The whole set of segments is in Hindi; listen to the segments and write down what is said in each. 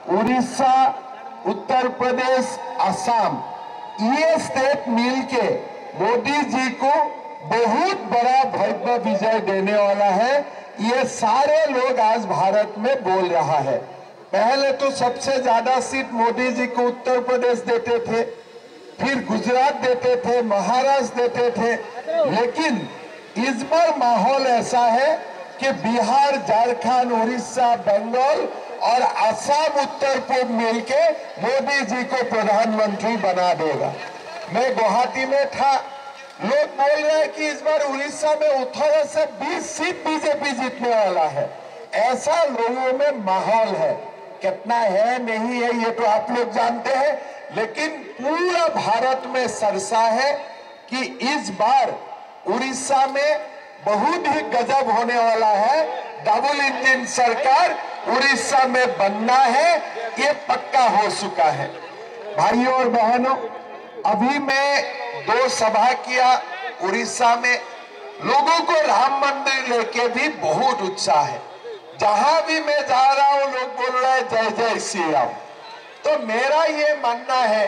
उड़ीसा, उत्तर प्रदेश, असम, ये स्टेट मिलके मोदी जी को बहुत बड़ा भव्य विजय देने वाला है। ये सारे लोग आज भारत में बोल रहा है। पहले तो सबसे ज्यादा सीट मोदी जी को उत्तर प्रदेश देते थे, फिर गुजरात देते थे, महाराष्ट्र देते थे, लेकिन इस बार माहौल ऐसा है कि बिहार, झारखंड, उड़ीसा, बंगाल और असम, उत्तर पूर्व मिलके मोदी जी को प्रधानमंत्री बना देगा। मैं गुवाहाटी में था, लोग बोल रहे हैं कि इस बार उड़ीसा में 18 से 20 सीट बीजेपी जीतने वाला है। ऐसा लोगों में माहौल है। कितना है नहीं है ये तो आप लोग जानते हैं, लेकिन पूरा भारत में सरसा है कि इस बार उड़ीसा में बहुत ही गजब होने वाला है। डबल इंजन सरकार उड़ीसा में बनना है, ये पक्का हो चुका है। भाइयों और बहनों, अभी मैं 2 सभा किया उड़ीसा में। लोगों को राम मंदिर लेके भी बहुत उत्साह है। जहां भी मैं जा रहा हूं लोग बोल रहे हैं जय जय श्री राम। तो मेरा ये मानना है,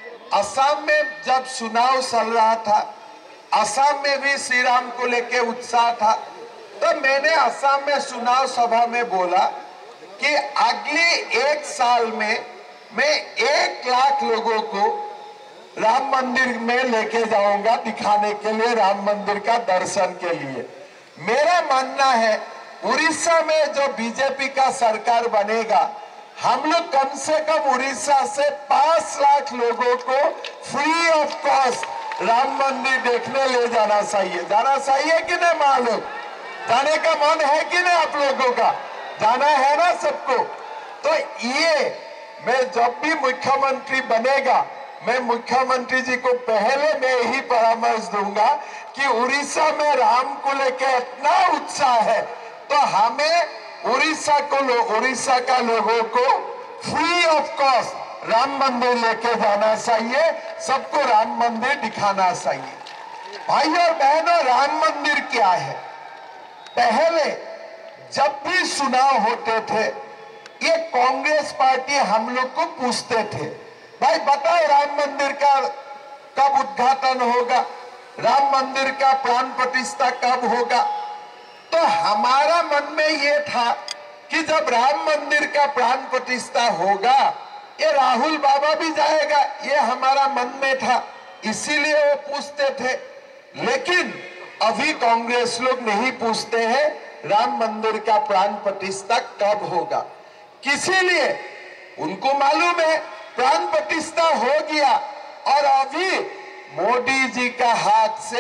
असम में जब चुनाव चल रहा था, असम में भी श्री राम को लेके उत्साह था। तो मैंने असम में चुनाव सभा में बोला कि अगले 1 साल में मैं 1 लाख लोगों को राम मंदिर में लेके जाऊंगा, दिखाने के लिए, राम मंदिर का दर्शन के लिए। मेरा मानना है उड़ीसा में जो बीजेपी का सरकार बनेगा, हम लोग कम से कम उड़ीसा से 5 लाख लोगों को फ्री ऑफ कॉस्ट राम मंदिर देखने ले जाना चाहिए। जाना चाहिए कि नहीं मालूम? जाने का मन है कि नहीं आप लोगों का? जाना है ना सबको? तो ये मैं जब भी मुख्यमंत्री बनेगा, मैं मुख्यमंत्री जी को पहले मैं यही परामर्श दूंगा कि उड़ीसा में राम को लेकर इतना उत्साह है, तो हमें उड़ीसा का लोगों को फ्री ऑफ कॉस्ट राम मंदिर लेके जाना चाहिए, सबको राम मंदिर दिखाना चाहिए। भाइयों और बहनों, राम मंदिर क्या है? पहले जब भी चुनाव होते थे, ये कांग्रेस पार्टी हम लोग को पूछते थे, भाई बताओ राम मंदिर का कब उद्घाटन होगा, राम मंदिर का प्राण प्रतिष्ठा कब होगा? तो हमारा मन में ये था कि जब राम मंदिर का प्राण प्रतिष्ठा होगा, ये राहुल बाबा भी जाएगा, ये हमारा मन में था, इसीलिए वो पूछते थे। लेकिन अभी कांग्रेस लोग नहीं पूछते हैं राम मंदिर का प्राण प्रतिष्ठा कब होगा। किसी लिए उनको मालूम है प्राण प्रतिष्ठा हो गया और अभी मोदी जी का हाथ से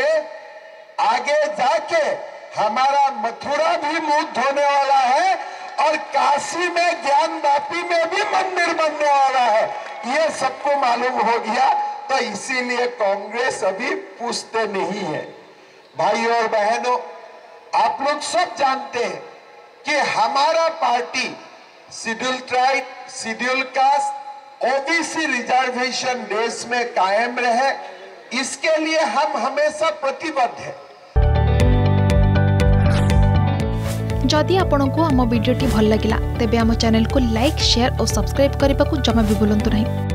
आगे जाके हमारा मथुरा भी मुंह धोने वाला है और काशी में, ज्ञानवापी में भी मंदिर बनने वाला है, ये सबको मालूम हो गया। तो इसीलिए कांग्रेस अभी पूछते नहीं है। भाइयों और बहनों, आप लोग सब जानते हैं कि हमारा party schedule tribe, schedule caste, OBC reservation देश में कायम रहे, इसके लिए हम हमेशा प्रतिबद्ध हैं। जदि आपंक आम भिडी भल लगा तेब आम चैनल को लाइक, शेयर और सब्सक्राइब करने को जमा भी भूलु नहीं।